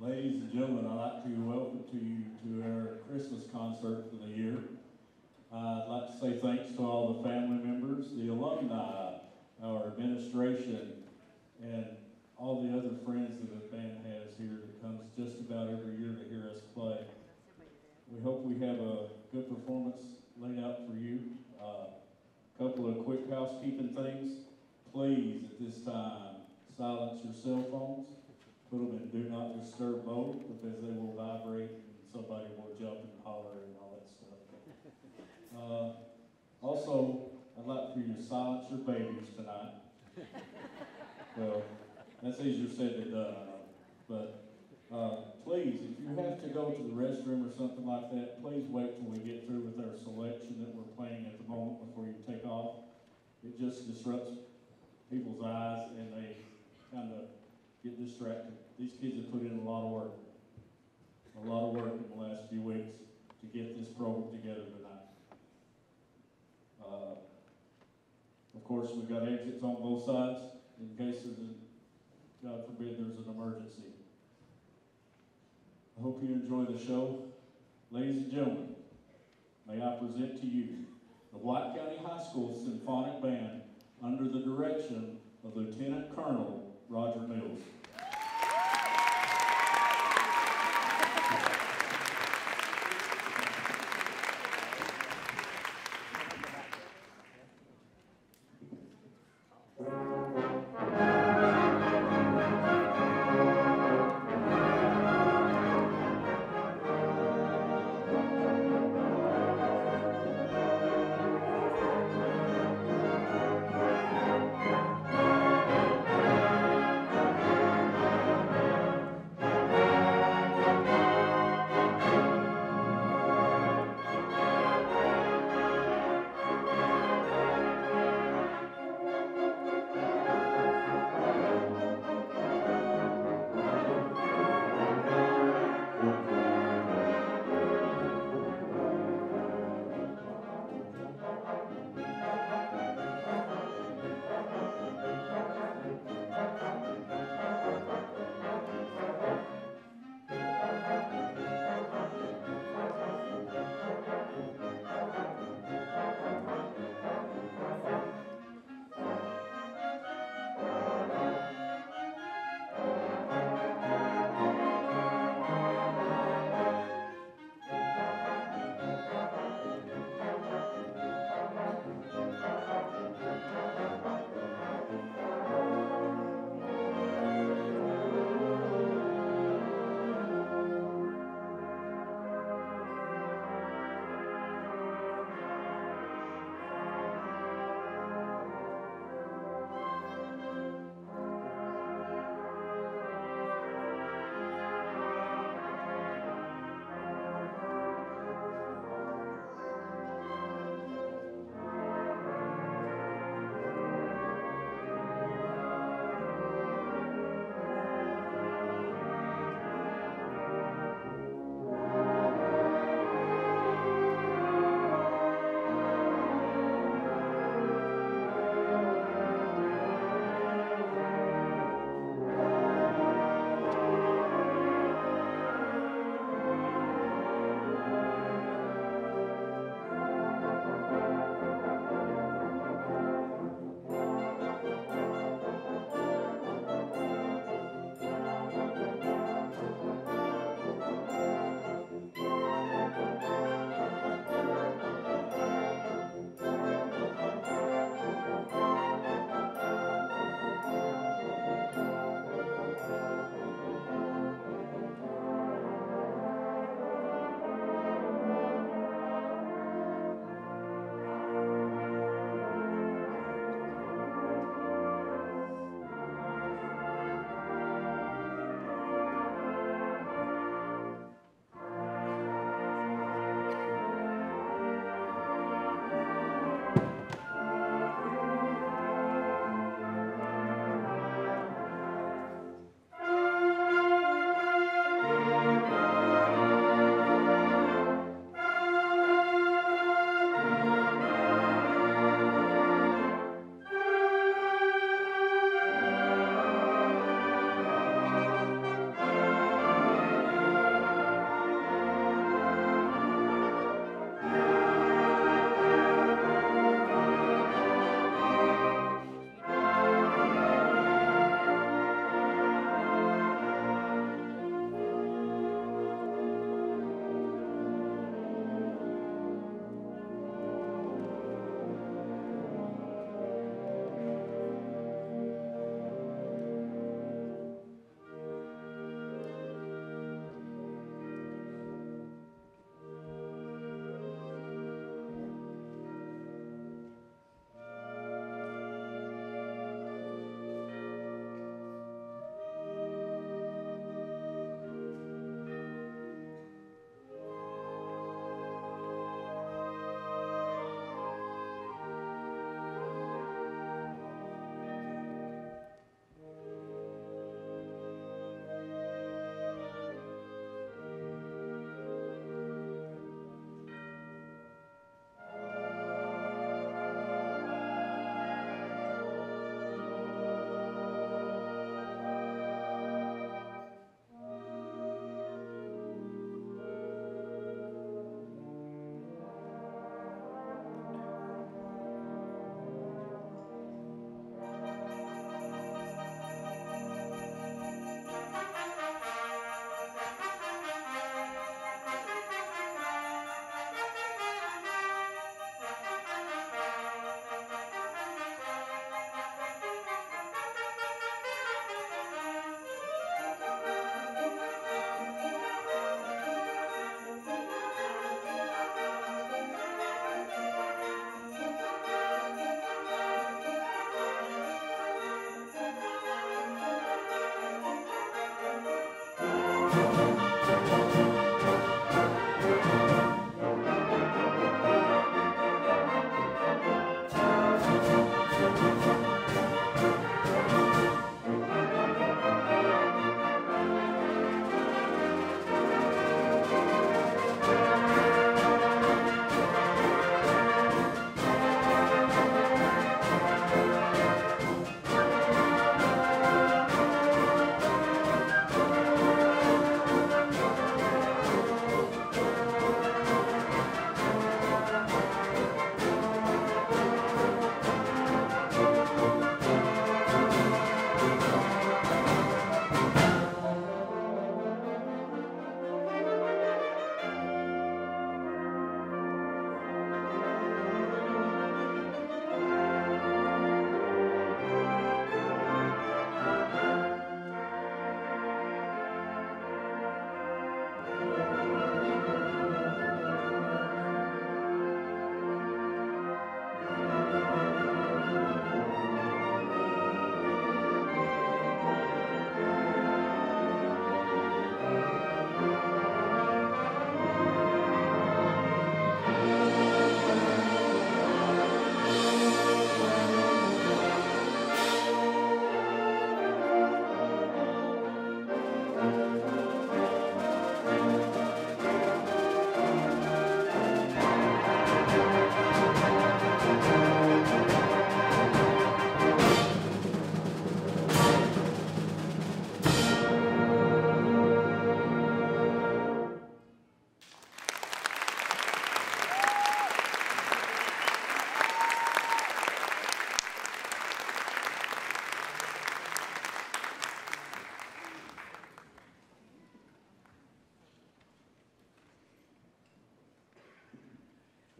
Ladies and gentlemen, I'd like to welcome you to our Christmas concert for the year. I'd like to say thanks to all the family members, the alumni, our administration, and all the other friends that the band has here that comes just about every year to hear us play. We hope we have a good performance laid out for you. Couple of quick housekeeping things. Please, at this time, silence your cell phones. Put them in do not disturb mode because they will vibrate and somebody will jump and holler and all that stuff. Also, I'd like for you to silence your babies tonight. Well, that's easier said than done, I know. But please, if you have to go to the restroom or something like that, please wait till we get through with our selection that we're playing at the moment before you take off. It just disrupts people's eyes and they kind of get distracted. These kids have put in a lot of work in the last few weeks to get this program together tonight. Of course, we've got exits on both sides in case God forbid, there's an emergency. I hope you enjoy the show. Ladies and gentlemen, may I present to you the White County High School Symphonic Band under the direction of Lieutenant Colonel Roger Mills.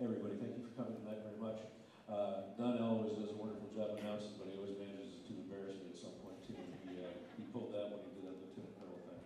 Everybody, thank you for coming tonight very much. Don always does a wonderful job announcing, but he always manages to embarrass me at some point too. He pulled that when he did that lieutenant colonel thing.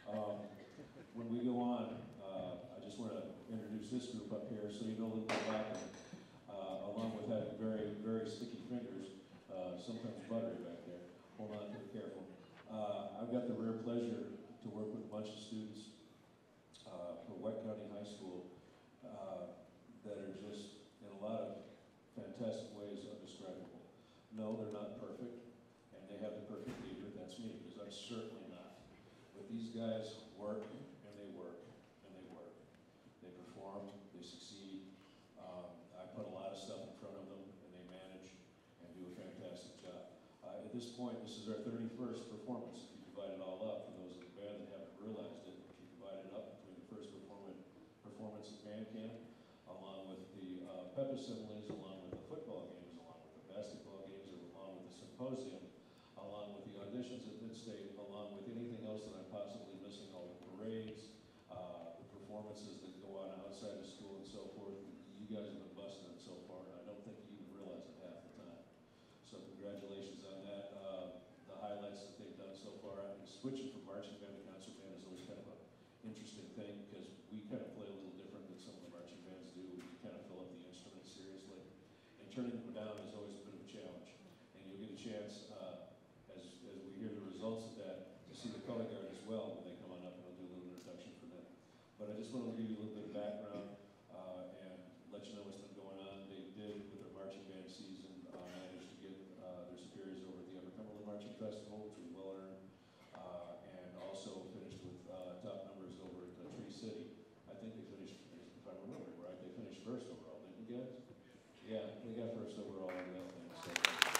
When we go on, I just want to introduce this group up here so you know a little bit about them. Along with having very, very sticky fingers, sometimes buttery back there. Hold on, be careful. I've got the rare pleasure to work with a bunch of students for Wet County High School that are just, in a lot of fantastic ways, undescribable. No, they're not perfect, and they have the perfect leader. That's me, because I'm certainly not. But these guys work, and they work, and they work. They perform, they succeed. I put a lot of stuff in front of them, and they manage and do a fantastic job. At this point, this is our 31st performance, if you divide it all up. For those in the band that haven't realized it, if you divide it up between the first performance at band camp, along with the pep assemblies, along with the football games, along with the basketball games, along with the symposium, along with the auditions at Mid-State, along with anything else that I'm possibly missing, all the parades, the performances that go on outside of school and so forth. You guys have been busting it so far, and I don't think you even realize it half the time. So congratulations on that. The highlights that they've done so far. I mean, switching from marching band to concert band is always kind of an interesting thing because we kind of play a little different than some of the marching bands do. We kind of fill up the instruments seriously. And turning them down is always a bit of a challenge. And you'll get a chance, as we hear the results of that, to see the color guard as well when they come on up, and I'll do a little introduction for them. But I just wanted to give you a little bit of background and let you know what's been going on. They did, with their marching band season, managed to get their superiors over at the Upper Cumberland Marching Festival, which was well earned, and also finished with top numbers over at Tree City. I think they finished, if I remember right, they finished first overall, didn't you guys? Yeah, they got first overall in that thing. So.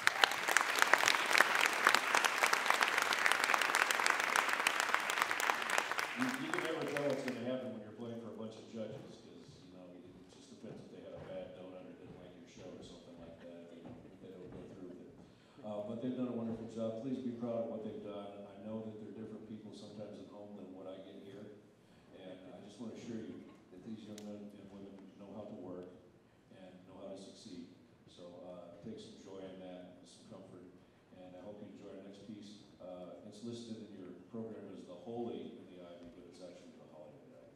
You can never tell what's going to happen when you're playing for a bunch of judges, because you know it just depends if they had a bad donut or didn't like your show or something like that. They don't go through with it. But they've done a wonderful job. Please be proud of what they've done. I know that they're different people sometimes at home than what I get here, and I just want to assure you that these young men and women know how to work and know how to succeed. So take some joy in that, and some comfort, and I hope you enjoy our next piece. It's listed in your program as the Holy in the Ivy, but it's actually the Holly in the Ivy.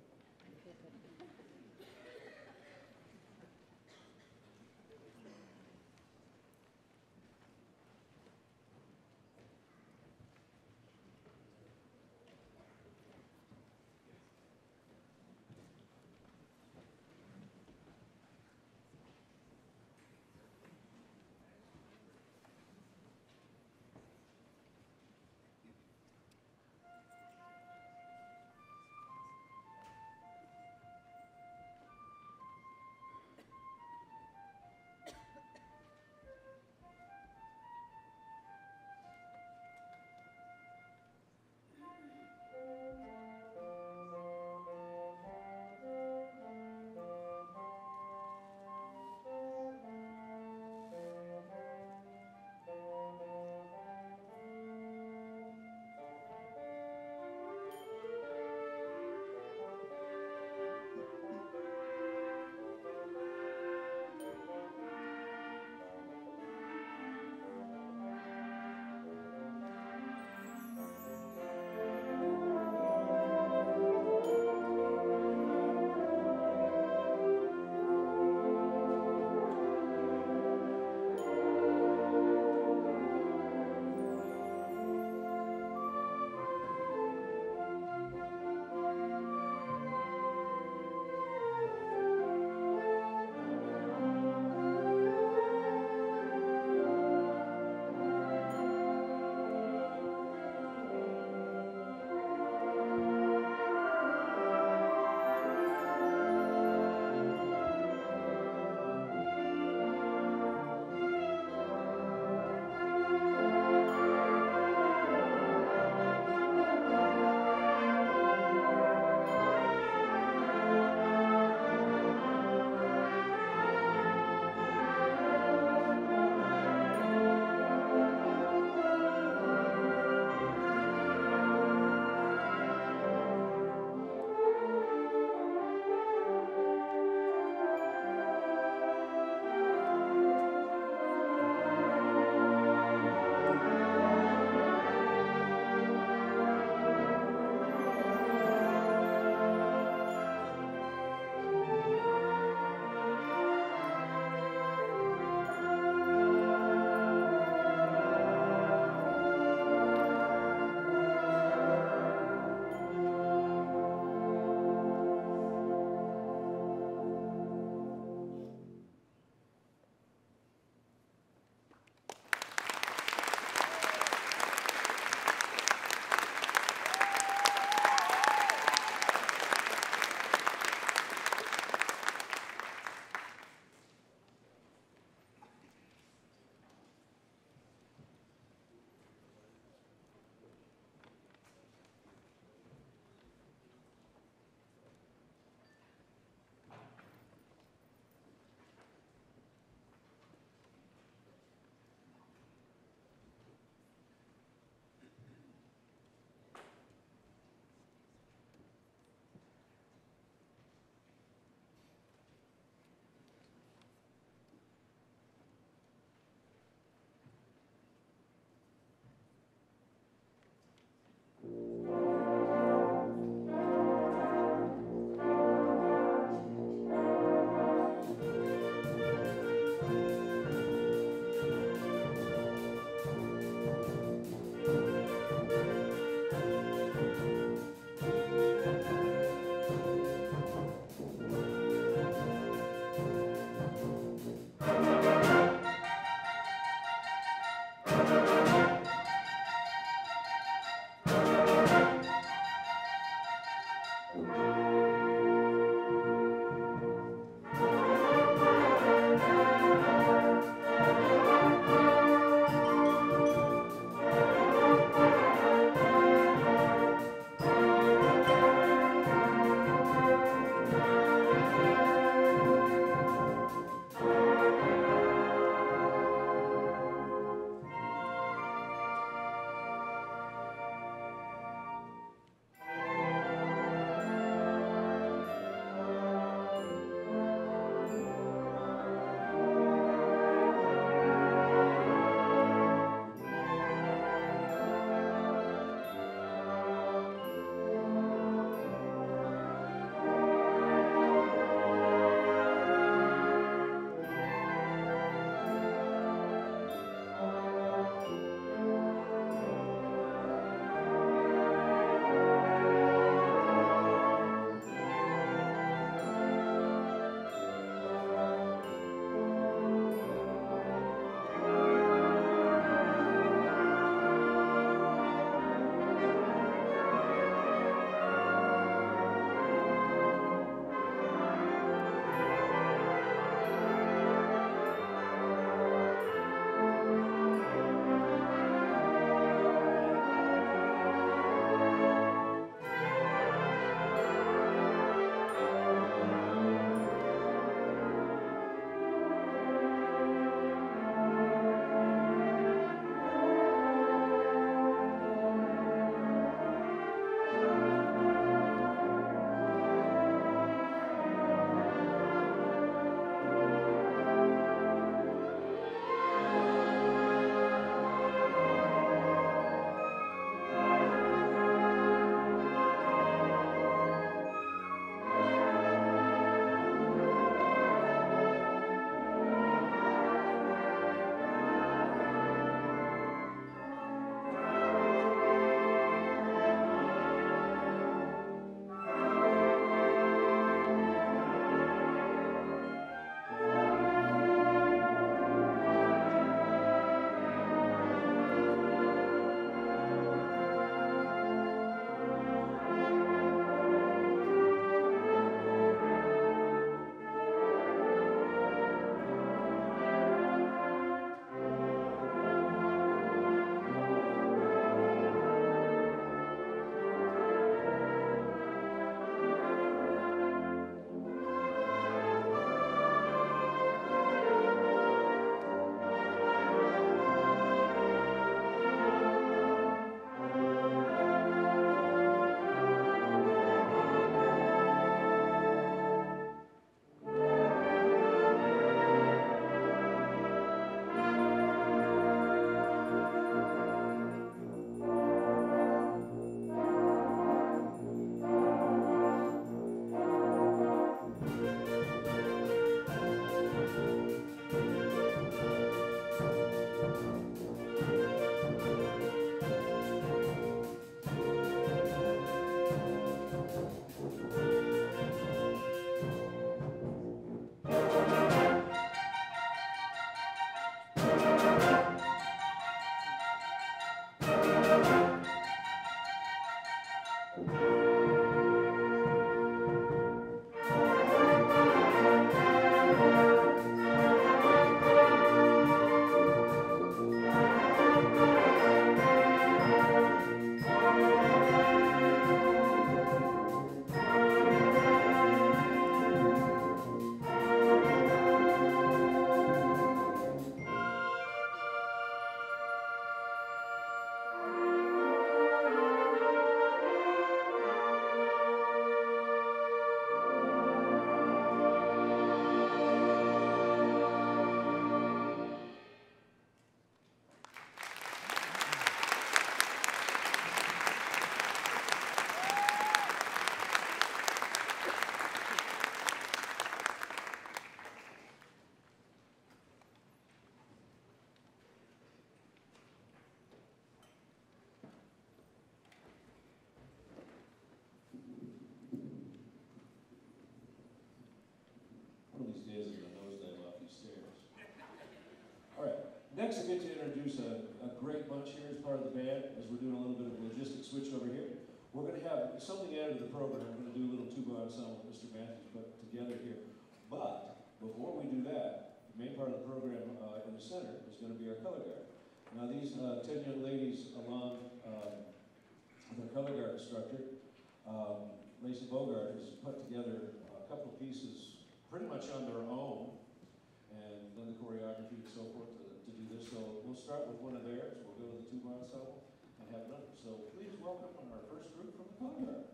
One of these days I'm going to nosedive off these stairs. All right, next I get to introduce a great bunch here as part of the band, as we're doing a little bit of a logistic switch over here. We're going to have something added to the program. We're going to do a little tuba ensemble that Mr. Matthews put together here. But before we do that, the main part of the program in the center is going to be our color guard. Now these 10 young ladies along with our color guard instructor, Lacey Bogart, has put together a couple of pieces pretty much on their own, and done the choreography and so forth to do this. So we'll start with one of theirs. We'll go to the tuba ensemble and have another. So please welcome our first group from the color guard.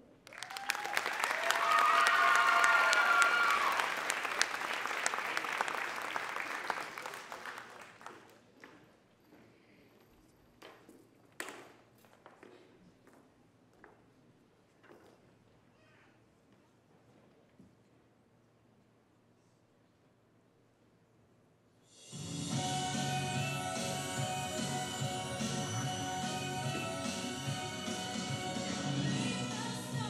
Stars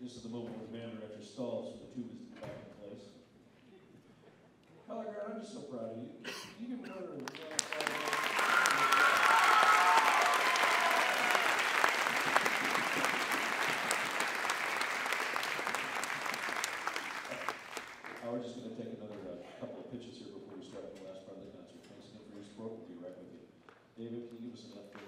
This is the moment where the band director stalls for the tubas to get back in place. Color guard, I'm just so proud of you. You can put her in the we're just going to take another couple of pitches here before we start the last part of the concert. Thanks again for your support. We'll be right with you. David, can you give us an update?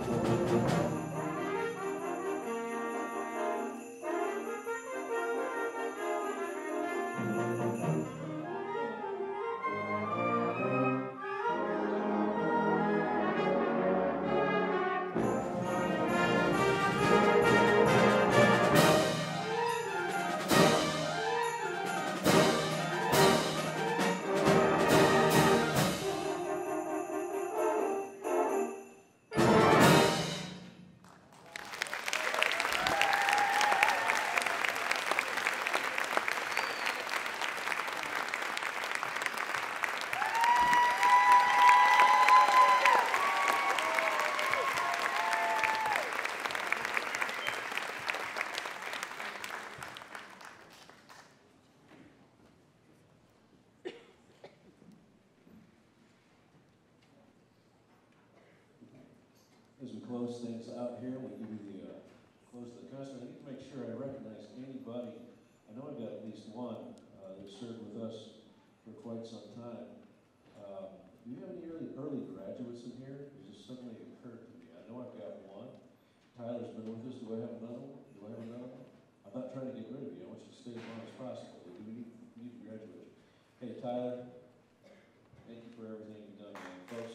As we close things out here, we give you the close of the concert. I need to make sure I recognize anybody. I know I've got at least one that served with us for quite some time. Do you have any early graduates in here? It just suddenly occurred to me. I know I've got one. Tyler's been with us. Do I have another one? Do I have another one? I'm not trying to get rid of you. I want you to stay as long as possible. But we need to graduate. Hey, Tyler, thank you for everything you've done, man. Folks,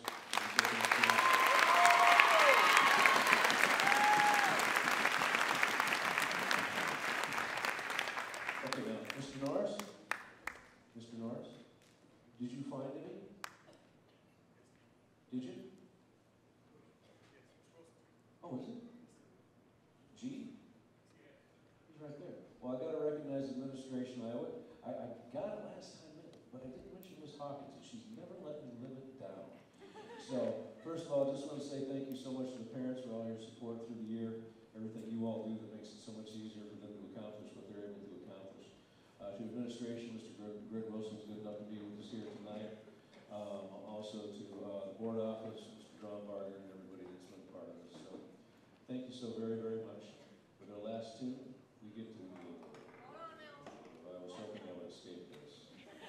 okay, now, Mr. Norris? Mr. Norris? Did you find any? Did you? Oh, is it? G? He's right there. Well, I gotta recognize administration. I got it last time, but I didn't mention Miss Hawkins, and she's never let me live it down. So, first of all, I just want to say thank you so much to the parents for all your support through the year, everything you all do that makes it so much easier for them to accomplish what they're able to accomplish. To administration, Mr. Greg Wilson's good enough to be with us here tonight. Also to the board office, Mr. John Barger, and everybody that's been part of this. So, thank you so very, very much. For the last two, we get to I was hoping I would escape this.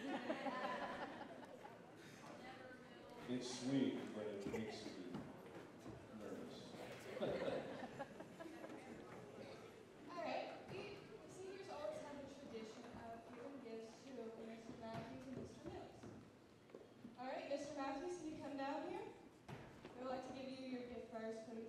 It's sweet, but it makes me nervous. All right, seniors always have a tradition of giving gifts to Mr. Matthews and Mr. Mills. All right, Mr. Matthews, can you come down here? We would like to give you your gift first, please.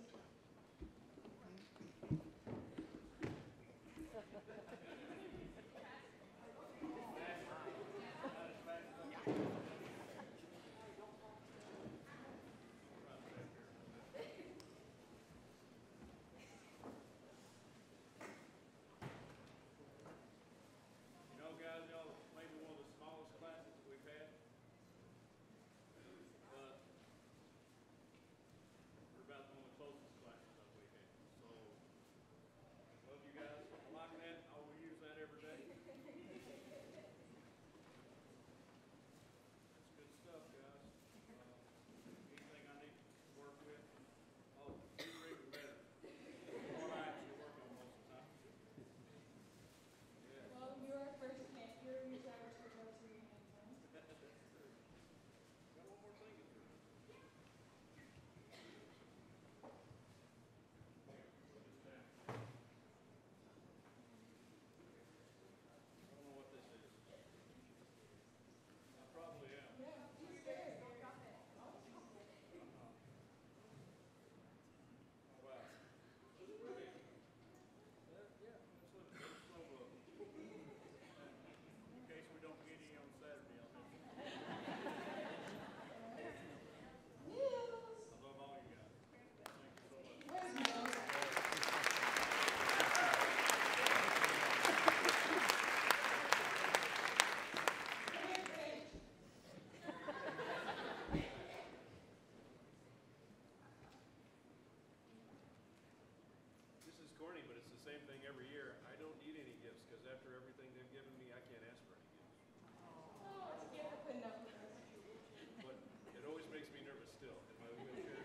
Same thing every year. I don't need any gifts because after everything they've given me, I can't ask for any gifts. Oh, it's a gift for putting up with us. But it always makes me nervous still. If I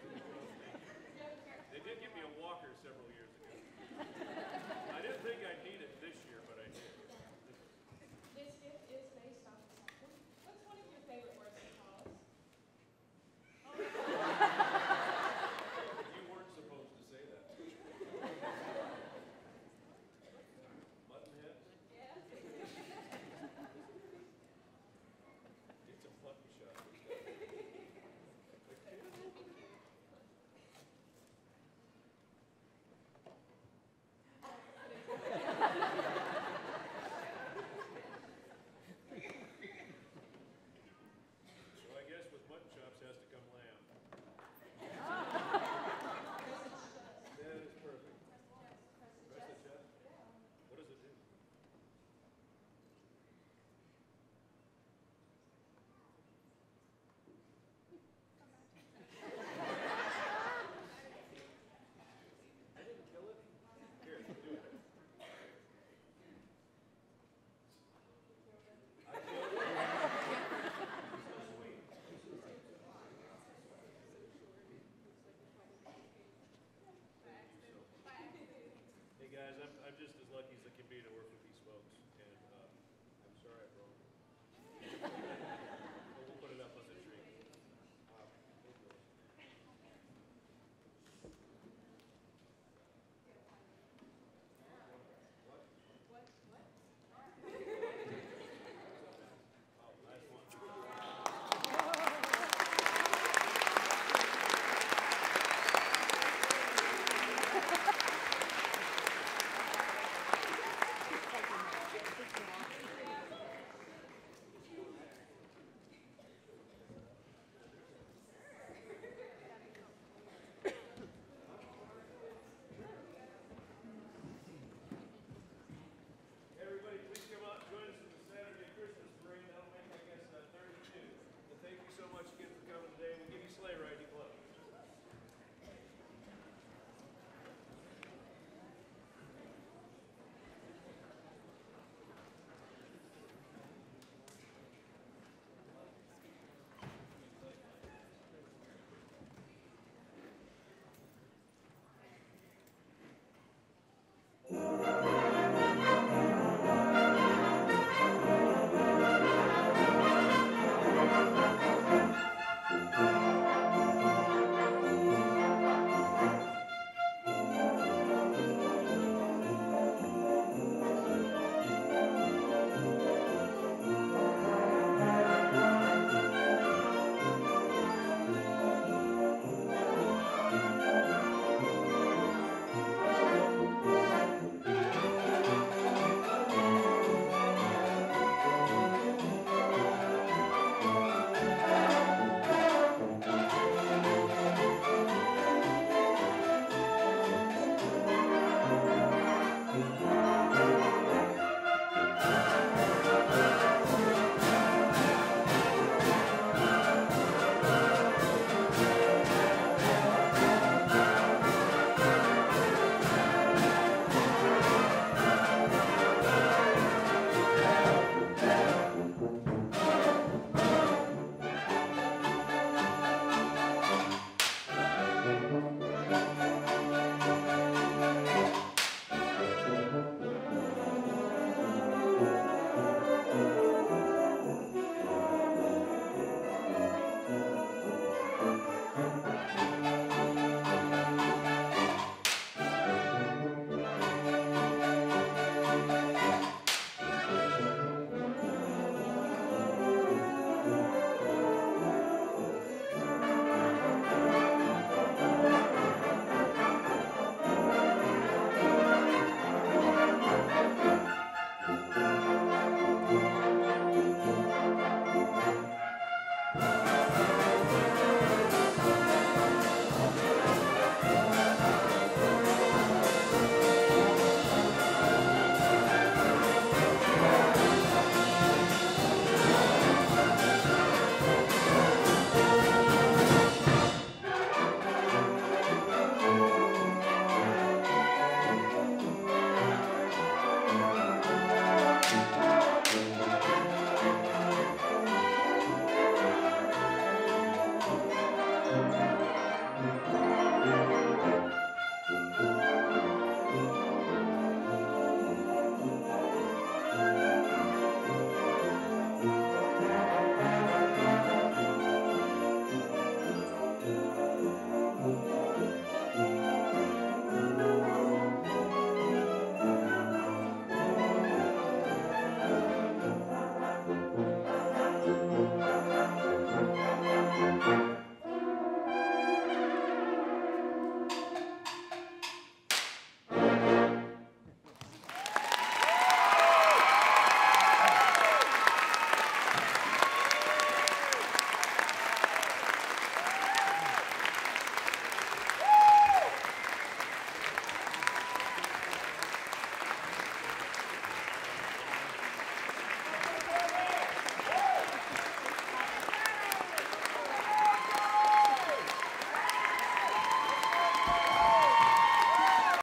they did give me a walker several years ago. I didn't think I'd need it this year, but I did. This gift is based on something. What's one of your favorite words to call us? You weren't supposed to. guys. I'm just as lucky as I can be to work with